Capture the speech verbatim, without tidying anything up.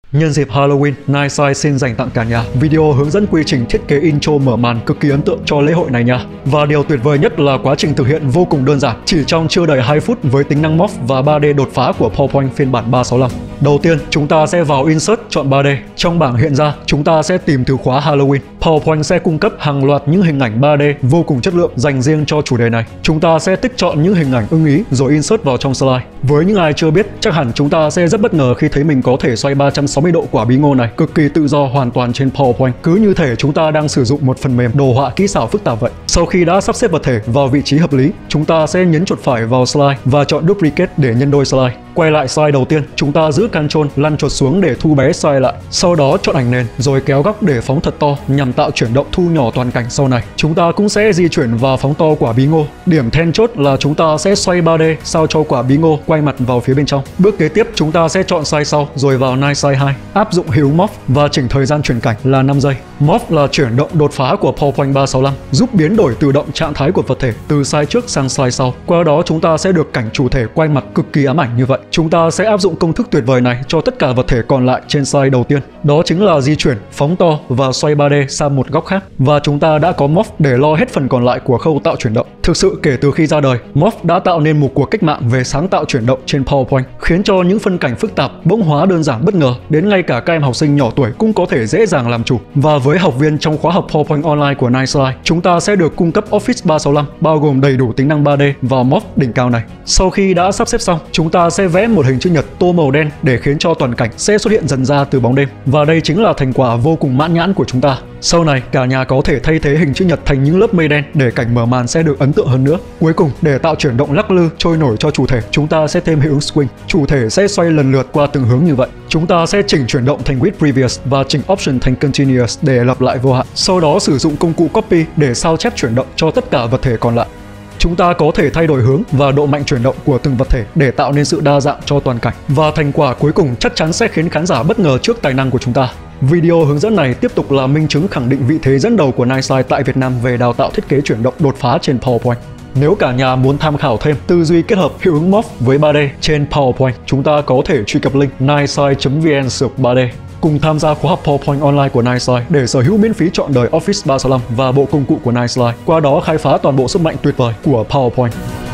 Nhân dịp Halloween, Nightside xin dành tặng cả nhà video hướng dẫn quy trình thiết kế intro mở màn cực kỳ ấn tượng cho lễ hội này nha. Và điều tuyệt vời nhất là quá trình thực hiện vô cùng đơn giản, chỉ trong chưa đầy hai phút với tính năng morph và ba D đột phá của PowerPoint phiên bản ba sáu năm. Đầu tiên, chúng ta sẽ vào Insert chọn ba D. Trong bảng hiện ra, chúng ta sẽ tìm từ khóa Halloween. PowerPoint sẽ cung cấp hàng loạt những hình ảnh ba D vô cùng chất lượng dành riêng cho chủ đề này. Chúng ta sẽ tích chọn những hình ảnh ưng ý rồi insert vào trong slide. Với những ai chưa biết, chắc hẳn chúng ta sẽ rất bất ngờ khi thấy mình có thể xoay ba trăm sáu mươi độ quả bí ngô này cực kỳ tự do hoàn toàn trên PowerPoint, cứ như thể chúng ta đang sử dụng một phần mềm đồ họa kỹ xảo phức tạp vậy. Sau khi đã sắp xếp vật thể vào vị trí hợp lý, chúng ta sẽ nhấn chuột phải vào slide và chọn Duplicate để nhân đôi slide. Quay lại slide đầu tiên, chúng ta giữ Ctrl lăn chuột xuống để thu bé slide lại. Sau đó chọn ảnh nền rồi kéo góc để phóng thật to nhằm tạo chuyển động thu nhỏ toàn cảnh sau này. Chúng ta cũng sẽ di chuyển và phóng to quả bí ngô. Điểm then chốt là chúng ta sẽ xoay ba D sao cho quả bí ngô quay mặt vào phía bên trong. Bước kế tiếp, chúng ta sẽ chọn slide sau rồi vào Nightside hai, áp dụng hiệu ứng morph và chỉnh thời gian chuyển cảnh là năm giây. Morph là chuyển động đột phá của PowerPoint ba sáu năm, giúp biến đổi tự động trạng thái của vật thể từ slide trước sang slide sau. Qua đó chúng ta sẽ được cảnh chủ thể quay mặt cực kỳ ám ảnh như vậy. Chúng ta sẽ áp dụng công thức tuyệt vời này cho tất cả vật thể còn lại trên slide đầu tiên. Đó chính là di chuyển, phóng to và xoay ba D sang một góc khác. Và chúng ta đã có morph để lo hết phần còn lại của khâu tạo chuyển động. Thực sự kể từ khi ra đời, morph đã tạo nên một cuộc cách mạng về sáng tạo chuyển động trên PowerPoint, khiến cho những phân cảnh phức tạp bỗng hóa đơn giản bất ngờ, đến ngay cả các em học sinh nhỏ tuổi cũng có thể dễ dàng làm chủ. Và với học viên trong khóa học PowerPoint online của Nightside, chúng ta sẽ được cung cấp Office ba sáu năm bao gồm đầy đủ tính năng ba D và morph đỉnh cao này. Sau khi đã sắp xếp xong, chúng ta sẽ vẽ một hình chữ nhật tô màu đen để khiến cho toàn cảnh sẽ xuất hiện dần ra từ bóng đêm. Và đây chính là thành quả vô cùng mãn nhãn của chúng ta. Sau này, cả nhà có thể thay thế hình chữ nhật thành những lớp mây đen để cảnh mở màn sẽ được ấn tượng hơn nữa. Cuối cùng, để tạo chuyển động lắc lư trôi nổi cho chủ thể, chúng ta sẽ thêm hiệu ứng swing. Chủ thể sẽ xoay lần lượt qua từng hướng như vậy. Chúng ta sẽ chỉnh chuyển động thành with previous và chỉnh option thành continuous để lặp lại vô hạn. Sau đó sử dụng công cụ copy để sao chép chuyển động cho tất cả vật thể còn lại. Chúng ta có thể thay đổi hướng và độ mạnh chuyển động của từng vật thể để tạo nên sự đa dạng cho toàn cảnh. Và thành quả cuối cùng chắc chắn sẽ khiến khán giả bất ngờ trước tài năng của chúng ta. Video hướng dẫn này tiếp tục là minh chứng khẳng định vị thế dẫn đầu của Nightside tại Việt Nam về đào tạo thiết kế chuyển động đột phá trên PowerPoint. Nếu cả nhà muốn tham khảo thêm tư duy kết hợp hiệu ứng morph với ba D trên PowerPoint, chúng ta có thể truy cập link nightside chấm vn sược ba D. Cùng tham gia khóa học PowerPoint online của Nightside để sở hữu miễn phí trọn đời Office ba sáu năm và bộ công cụ của Nightside. Qua đó khai phá toàn bộ sức mạnh tuyệt vời của PowerPoint.